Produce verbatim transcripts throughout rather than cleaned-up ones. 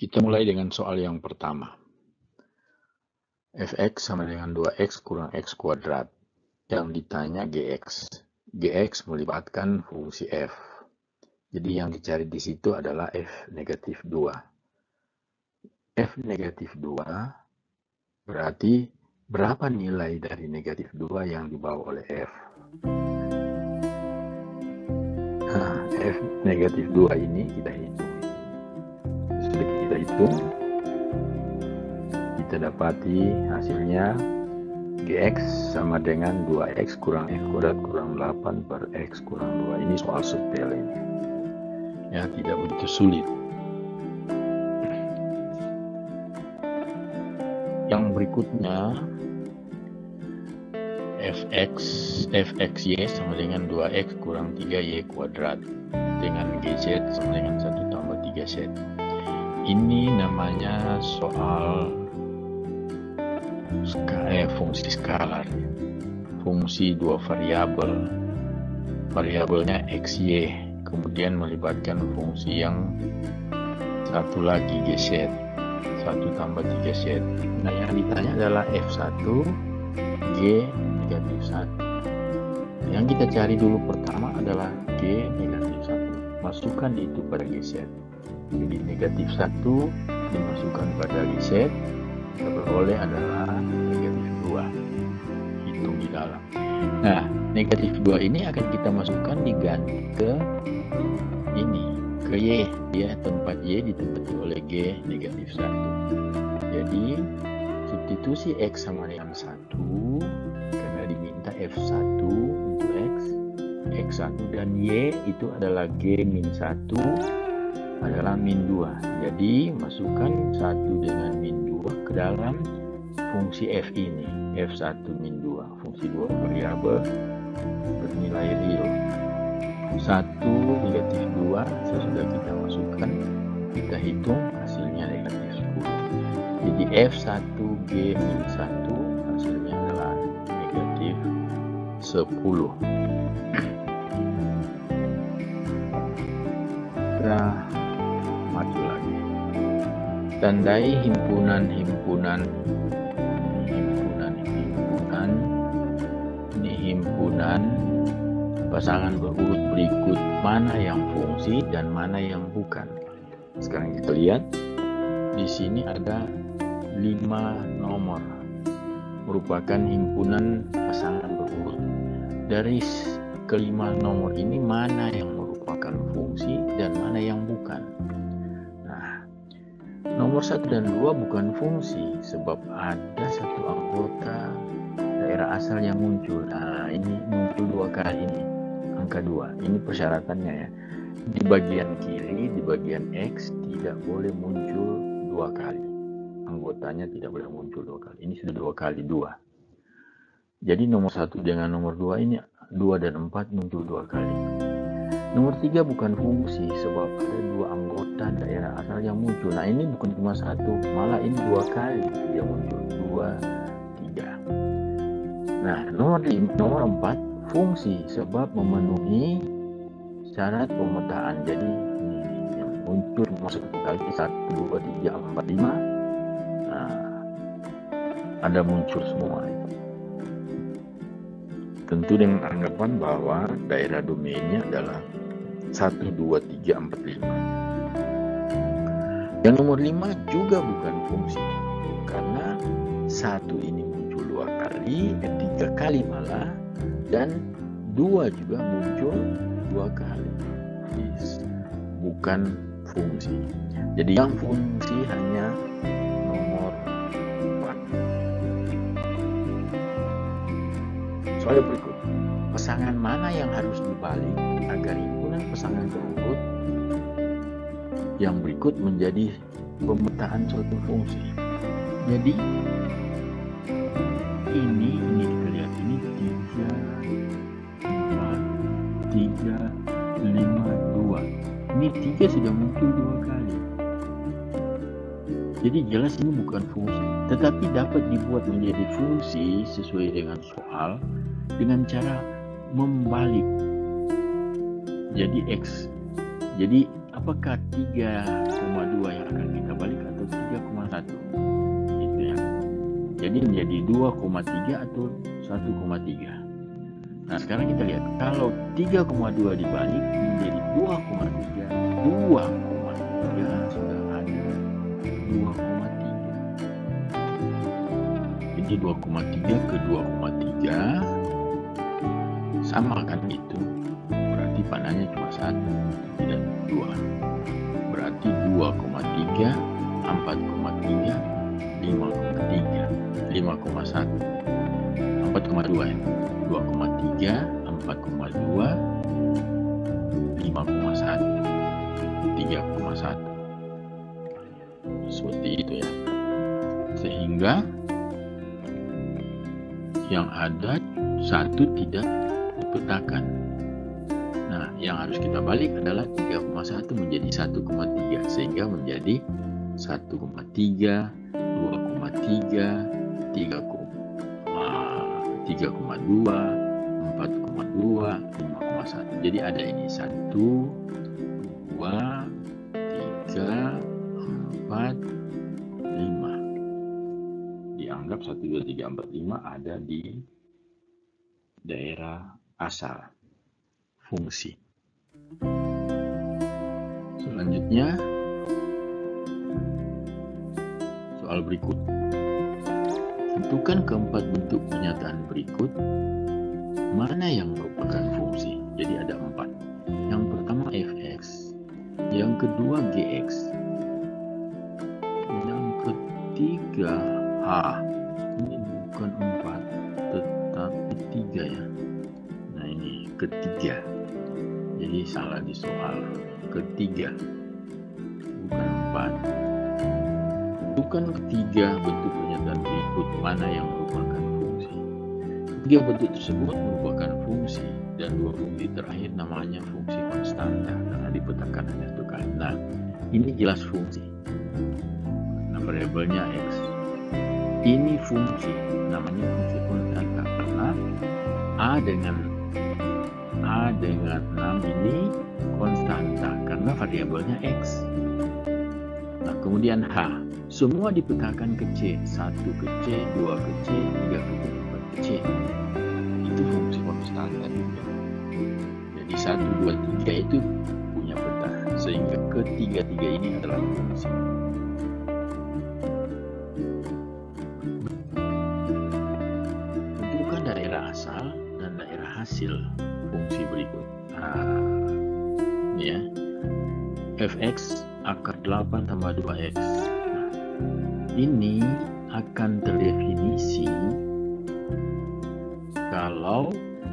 Kita mulai dengan soal yang pertama. Fx sama dengan dua x kurang x kuadrat. Yang ditanya gx. Gx melibatkan fungsi f. Jadi yang dicari di situ adalah f negatif dua. F negatif dua berarti berapa nilai dari negatif dua yang dibawa oleh f. Nah, f negatif dua ini kita hitung. Sudah kita hitung. Kita dapati hasilnya gx sama dengan dua x kurang x kuadrat kurang delapan per x kurang dua. Ini soal sepele ini. Ya, tidak begitu sulit. Yang berikutnya fx fxy sama dengan dua x kurang tiga y kuadrat dengan gz sama dengan satu tambah tiga z. Ini namanya soal eh, fungsi skalar, fungsi dua variabel, variabelnya xy, kemudian melibatkan fungsi yang satu lagi gz, satu tambah tiga z. Nah, yang ditanya adalah f satu g negatif satu. Yang kita cari dulu pertama adalah g negatif satu, masukkan itu pada gz. Jadi negatif satu dimasukkan pada gz, yang beroleh adalah negatif dua. Hitung di dalam. Nah, negatif dua ini akan kita masukkan diganti ke ini, ke y. Ya, tempat y ditempati oleh g negatif satu. Jadi, substitusi x sama dengan satu, karena diminta f satu untuk x, x satu dan y itu adalah g min satu, adalah min dua. Jadi masukkan satu dengan min dua ke dalam fungsi f ini, f satu min dua, fungsi dua variabel bernilai real. satu negatif dua sesudah kita masukkan, kita hitung hasilnya negatif sepuluh. Jadi f satu g min satu hasilnya adalah negatif sepuluh. Kita maju lagi. Tandai himpunan-himpunan himpunan-himpunan ini himpunan pasangan berurut berikut, mana yang fungsi dan mana yang bukan. Sekarang kita lihat di sini ada lima nomor merupakan himpunan pasangan berurut. Dari kelima nomor ini mana yang merupakan fungsi dan mana yang bukan. Nomor satu dan dua bukan fungsi sebab ada satu anggota daerah asal yang muncul. Nah, ini muncul dua kali ini, angka dua. Ini persyaratannya ya. Di bagian kiri, di bagian X tidak boleh muncul dua kali. Anggotanya tidak boleh muncul dua kali. Ini sudah dua kali dua. Jadi nomor satu dengan nomor dua ini dua dan empat muncul dua kali. Nomor tiga bukan fungsi sebab ada dua anggota daerah asal yang muncul. Nah, ini bukan cuma satu, malah ini dua kali dia muncul, dua, tiga. Nah, nomor lima, nomor empat fungsi sebab memenuhi syarat pemetaan. Jadi ini yang muncul masuk kali satu, dua, tiga, empat, lima. Nah, ada muncul semua itu. Tentu dengan anggapan bahwa daerah domainnya adalah satu, dua, tiga, empat, lima. Yang nomor lima juga bukan fungsi. Karena satu ini muncul dua kali, tiga kali malah, dan dua juga muncul dua kali. Bukan fungsi. Jadi yang fungsi hanya nomor empat. Soal berikut. Pasangan mana yang harus dibalik agar himpunan pasangan berurut yang berikut menjadi pemetaan suatu fungsi. Jadi ini ini kita lihat ini tiga, empat, tiga, lima, dua. Ini tiga sudah muncul dua kali. Jadi jelas ini bukan fungsi, tetapi dapat dibuat menjadi fungsi sesuai dengan soal dengan cara membalik. Jadi X, jadi apakah tiga koma dua yang akan kita balik atau tiga koma satu? Gitu ya. Jadi menjadi dua koma tiga atau satu koma tiga. Nah, sekarang kita lihat kalau tiga koma dua dibalik menjadi dua koma tiga, dua koma tiga sudah ada dua koma tiga. Jadi dua koma tiga ke dua koma tiga sama kan itu. Berarti panahnya cuma satu, tidak dua. Berarti dua koma tiga, empat koma tiga, lima koma tiga, lima koma satu, empat koma dua ya. dua koma tiga, empat koma dua, lima koma satu, tiga koma satu. Seperti itu ya. Sehingga yang ada satu tidak dipetakan. Nah, yang harus kita balik adalah tiga koma satu menjadi satu koma tiga, sehingga menjadi satu koma tiga, dua koma tiga, tiga koma dua, empat koma dua, lima koma satu. Jadi ada ini satu, dua, tiga, empat, lima. Dianggap satu, dua, tiga, empat, lima ada di daerah asal fungsi. Selanjutnya soal berikut. Tentukan keempat bentuk pernyataan berikut mana yang merupakan fungsi. Jadi ada empat. Yang pertama f(x), yang kedua gx, yang ketiga h. Ini bukan empat tetapi tiga ya. Nah ini ketiga. Jadi salah di soal ketiga, bukan empat. Tentukan ketiga bentuk pernyataan berikut mana yang merupakan fungsi. Tiga bentuk tersebut merupakan fungsi dan dua fungsi terakhir namanya fungsi konstanta karena dipetakan hanya satu kali. Nah, ini jelas fungsi. Nah, variabelnya x. Ini fungsi, namanya fungsi konstanta karena a dengan a dengan enam ini konstanta karena variabelnya x. Nah, kemudian h. Semua dipetakan ke C, satu ke C, dua ke C, tiga ke C, empat ke C. Itu fungsi konstanta juga. Jadi satu, dua, tiga itu punya peta, sehingga ketiga-tiga ini adalah fungsi. Tentukan daerah asal dan daerah hasil fungsi berikut. Nah, ini ya, f(x) akar delapan tambah dua x. Ini akan terdefinisi kalau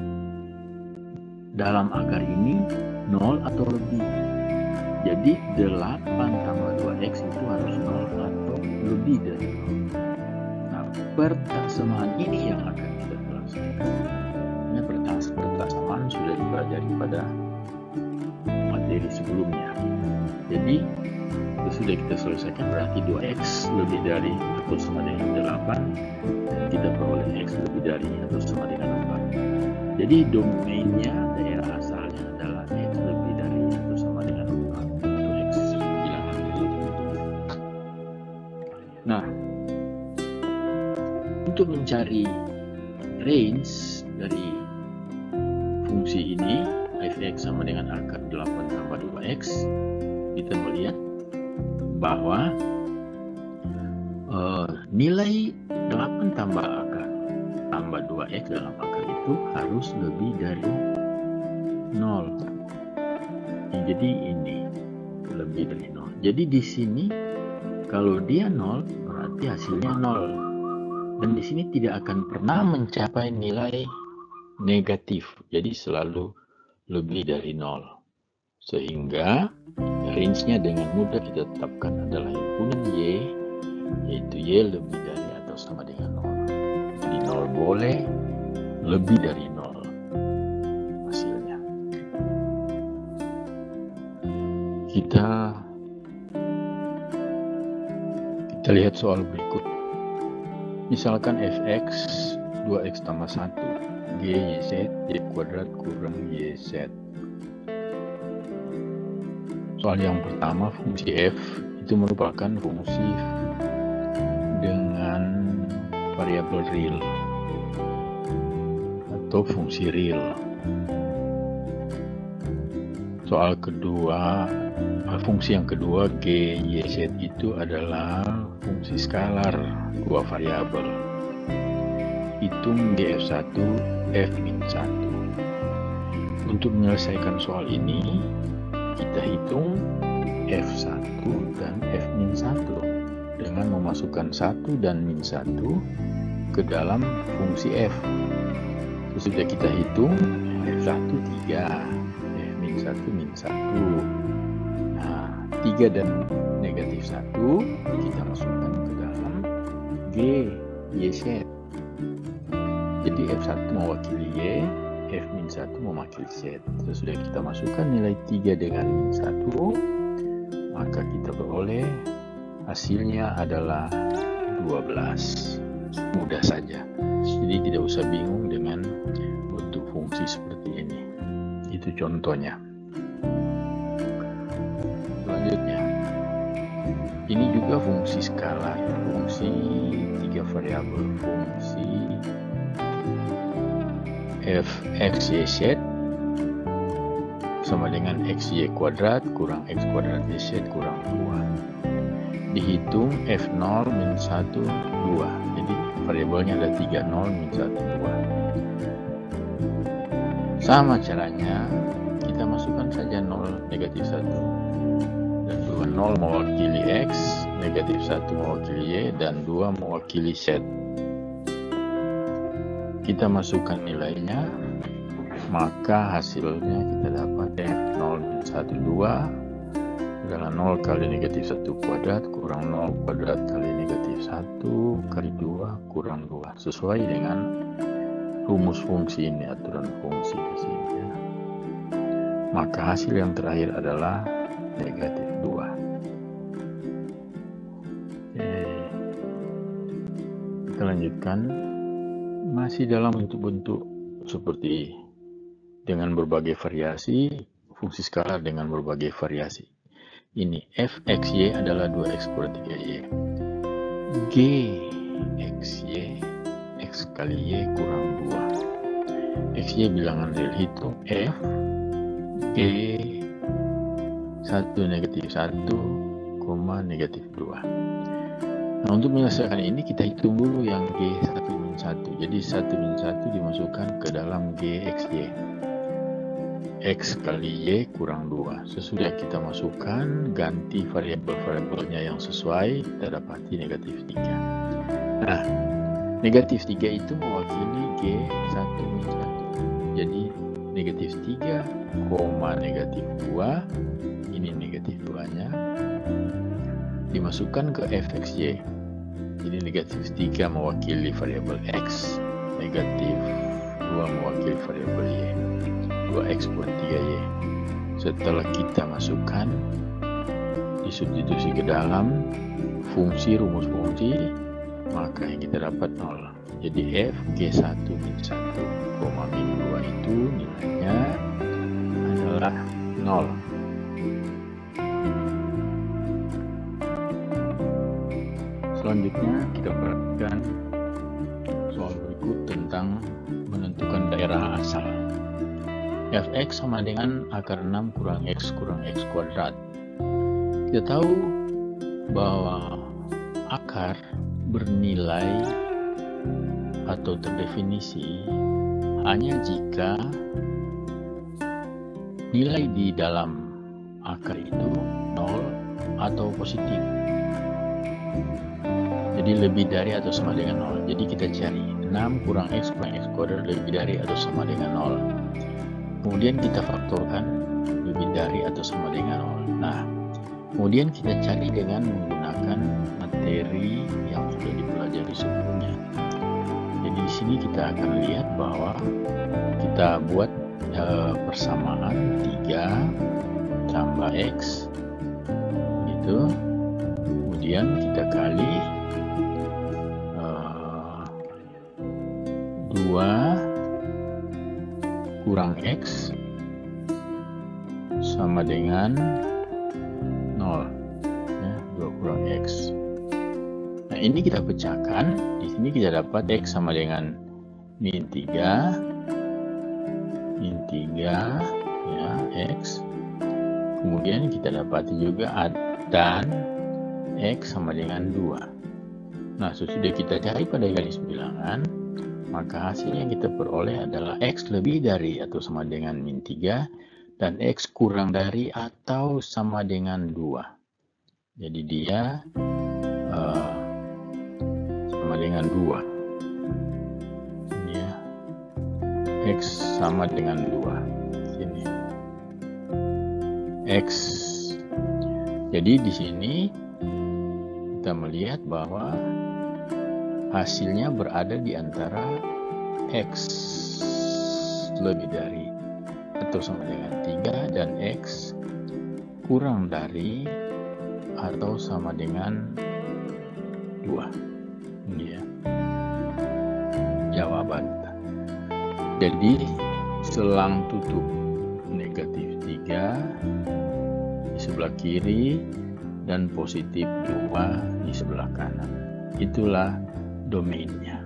dalam akar ini nol atau lebih. Jadi delapan tambah dua x itu harus nol atau lebih dari nol. Nah, persamaan ini yang akan kita selesaikan. Ini persamaan sudah dipelajari pada materi sebelumnya. Jadi itu sudah kita selesaikan, berarti dua x lebih dari atau sama dengan delapan dan kita peroleh x lebih dari atau sama dengan empat. Jadi domainnya daerah asalnya adalah x lebih dari atau sama dengan empat atau x bilangan itu. Nah, untuk mencari range dari fungsi ini f(x) sama dengan akar delapan tambah dua x, kita melihat bahwa uh, nilai delapan tambah akar tambah dua x dalam akar itu harus lebih dari nol. Jadi ini lebih dari nol. Jadi di sini kalau dia nol berarti hasilnya nol. Dan di sini tidak akan pernah mencapai nilai negatif. Jadi selalu lebih dari nol. Sehingga range-nya dengan mudah kita tetapkan adalah himpunan Y, yaitu Y lebih dari atau sama dengan nol. Jadi nol boleh, lebih dari nol hasilnya. Kita kita lihat soal berikut. Misalkan f(x) dua x tambah satu, G Y Z, Y kuadrat kurang Y Z. Soal yang pertama, fungsi f itu merupakan fungsi dengan variabel real atau fungsi real. Soal kedua, fungsi yang kedua g, y, z itu adalah fungsi skalar dua variabel. Hitung g f satu, f min satu. Untuk menyelesaikan soal ini, kita hitung f satu dan f min satu dengan memasukkan satu dan min satu ke dalam fungsi f. Sesudah kita hitung, f satu tiga, f min satu min satu. Nah, tiga dan negatif satu kita masukkan ke dalam g, y, z. Jadi f satu mewakili y, f min satu mewakili z. Sesudah kita masukkan nilai tiga dengan min satu, maka kita beroleh hasilnya adalah dua belas. Mudah saja. Jadi tidak usah bingung dengan bentuk fungsi seperti ini. Itu contohnya. Selanjutnya, ini juga fungsi skalar, fungsi tiga variabel, fungsi f x y z sama dengan xy kuadrat kurang x kuadrat yz kurang dua. Dihitung f nol min satu, dua. Jadi variabelnya ada tiga, nol min satu, dua. Sama caranya, kita masukkan saja nol, negatif satu. Dan dua, nol mewakili x, negatif satu mewakili y, dan dua mewakili z. Kita masukkan nilainya, maka hasilnya kita dapat f nol min satu, dua adalah nol kali negatif satu kuadrat kurang nol kuadrat kali negatif satu kali dua kurang dua. Sesuai dengan rumus fungsi ini, aturan fungsi di sini. Ya. Maka hasil yang terakhir adalah negatif dua. Oke. Kita lanjutkan. Masih dalam bentuk-bentuk seperti dengan berbagai variasi, fungsi skalar dengan berbagai variasi. Ini f x y adalah dua x per tiga y. G x y, x kali y kurang dua. Xy bilangan real hitung f, g satu negatif satu, negatif dua. Nah, untuk menyelesaikan ini kita hitung dulu yang g satu min satu. Jadi satu min satu dimasukkan ke dalam g xy. X kali y kurang dua. Sesudah kita masukkan, ganti variabel-variabelnya yang sesuai, kita dapati negatif tiga. Nah, negatif tiga itu mewakili g satu min satu. Jadi negatif tiga, negatif dua, ini negatif dua-nya, dimasukkan ke f xy. Jadi negatif tiga mewakili variabel x, negatif dua mewakili variabel y. dua x per tiga y. Setelah kita masukkan, disubstitusi ke dalam fungsi rumus fungsi, maka yang kita dapat nol. Jadi f g satu min satu, min dua itu nilainya adalah nol. Selanjutnya kita perhatikan soal berikut tentang menentukan daerah asal. Fx sama dengan akar enam kurang x kurang x kuadrat. Kita tahu bahwa akar bernilai atau terdefinisi hanya jika nilai di dalam akar itu nol atau positif. Jadi lebih dari atau sama dengan nol. Jadi kita cari enam kurang x kurang x kuadrat lebih dari atau sama dengan nol. Kemudian kita faktorkan lebih dari atau sama dengan nol. Nah, kemudian kita cari dengan menggunakan materi yang sudah dipelajari sebelumnya. Jadi di sini kita akan lihat bahwa kita buat e, persamaan tiga tambah x gitu. Kemudian kita kali e, dua kurang x sama dengan nol. Ya, dua kurang X. Nah, ini kita pecahkan. Di sini kita dapat X sama dengan min tiga. Min tiga, ya, X. Kemudian kita dapati juga dan X sama dengan dua. Nah, sesudah kita cari pada garis bilangan, maka hasil yang kita peroleh adalah X lebih dari atau sama dengan min tiga dan X kurang dari atau sama dengan dua. Jadi dia uh, sama dengan dua. Ya. X sama dengan dua. Sini. X. Jadi di sini kita melihat bahwa hasilnya berada di antara X lebih dari atau sama dengan tiga dan X kurang dari atau sama dengan dua. Ya. Jawaban. Jadi selang tutup negatif tiga di sebelah kiri dan positif dua di sebelah kanan. Itulah domainnya.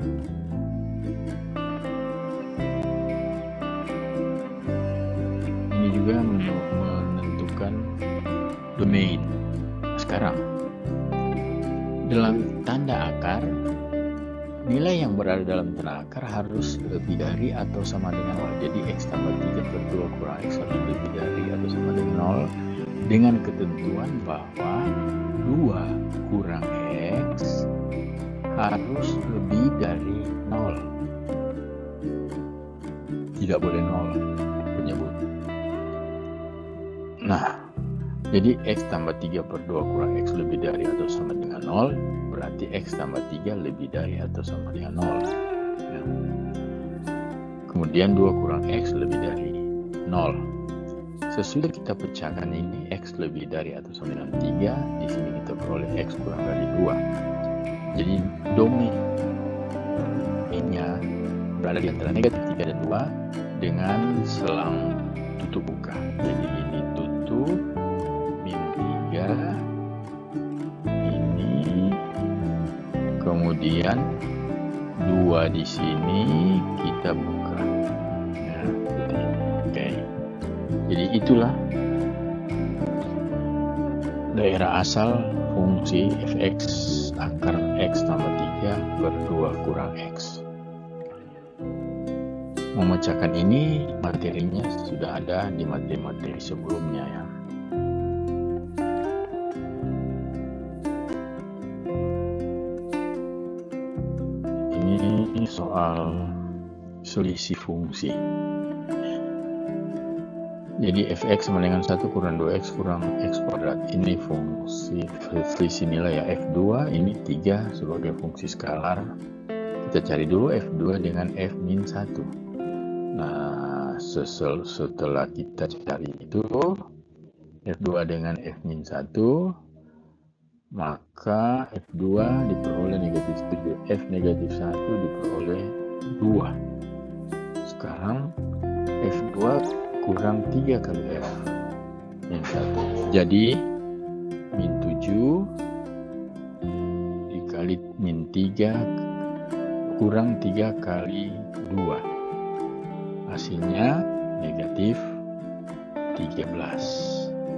Ini juga menentukan domain. Sekarang dalam tanda akar, nilai yang berada dalam tanda akar harus lebih dari atau sama dengan nol. Jadi X tambah tiga per dua kurang X harus lebih dari atau sama dengan nol, dengan ketentuan bahwa dua kurang X harus lebih dari nol. Tidak boleh nol penyebut. Nah, jadi X tambah tiga per dua kurang X lebih dari atau sama dengan nol, berarti X tambah tiga lebih dari atau sama dengan nol. Ya. Kemudian dua kurang X lebih dari nol. Sesudah kita pecahkan ini, X lebih dari atau sama dengan tiga, di sini kita peroleh X kurang dari dua. Jadi domainnya berada di antara negatif tiga dan dua dengan selang tutup buka. Jadi ini tutup, min tiga, ini, kemudian dua di sini kita buka. Ya, seperti ini. Oke. Jadi itulah daerah asal fungsi f(x) akar X tambah tiga per dua kurang X. Memecahkan ini materinya sudah ada di materi-materi sebelumnya ya. Ini soal selisih fungsi. Jadi f(x) sama dengan satu kurang dua X kurang X kuadrat. Ini fungsi selisih nilai ya. F dua ini tiga sebagai fungsi skalar. Kita cari dulu F dua dengan F min satu. Nah, setelah kita cari itu F dua dengan F min satu, maka F dua diperoleh negatif tujuh, F negatif satu diperoleh dua. Sekarang F dua kurang tiga kali F min satu. Jadi min tujuh dikali min tiga kurang tiga kali dua. Hasilnya negatif tiga belas.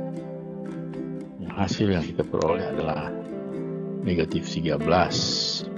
Hasil yang kita peroleh adalah negatif tiga belas.